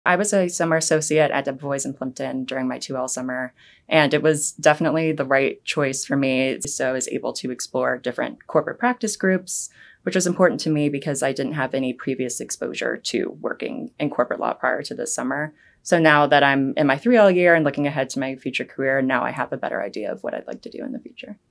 I was a summer associate at Debevoise Plimpton during my 2L summer, and it was definitely the right choice for me. So I was able to explore different corporate practice groups, which was important to me because I didn't have any previous exposure to working in corporate law prior to this summer. So now that I'm in my 3L year and looking ahead to my future career, now I have a better idea of what I'd like to do in the future.